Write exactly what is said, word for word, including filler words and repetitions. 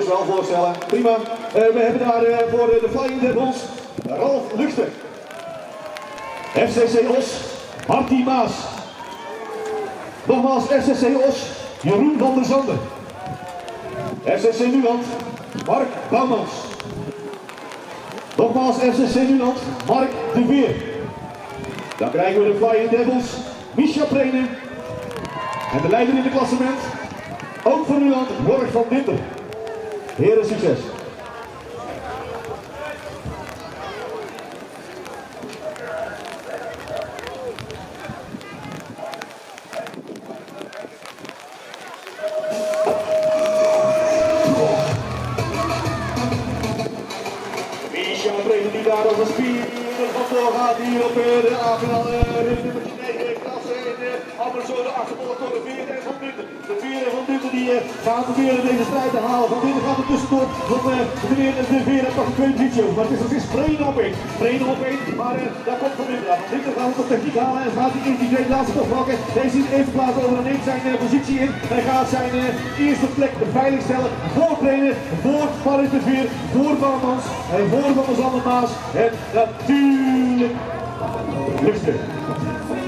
wel voorstellen. Prima. Uh, we hebben daar uh, voor de Flying Devils Ralf Luchter. F C C Os, Martin Maas. Nogmaals F C C Os, Jeroen van der Zanden. F C C Nuland, Mark Bouwmans. Nogmaals F C C Nuland, Mark de Veer. Dan krijgen we de Flying Devils, Misha Prenen. En de leider in het klassement, ook voor Nuland, Jorg van Dinter. Heren, succes! Misha Prenen die daar als een spier vandoor gaat hier op de A-finale richting de negen klasse in de Ammerzone achtervolgd door de Veer en Van Dinter. De Veer en Van Dinter die uh, gaan proberen deze strijd te halen. Van Dinter gaat er tussendoor, want uh, de Veer en de Veer heeft nog een tweede positie. Maar het is nog steeds Prenen op één. Prenen op één, maar uh, daar komt Van Dinter aan. Van Dinter gaat op techniek halen en gaat hij in die tweede laatste toch pakken. Deze ziet even plaatsen over en neemt zijn uh, positie in. Hij gaat zijn uh, eerste plek veiligstellen voor Prenen, voor Maris de Veer, voor Bouwmans en voor Van der Zanden Maas. En natuurlijk Luchter.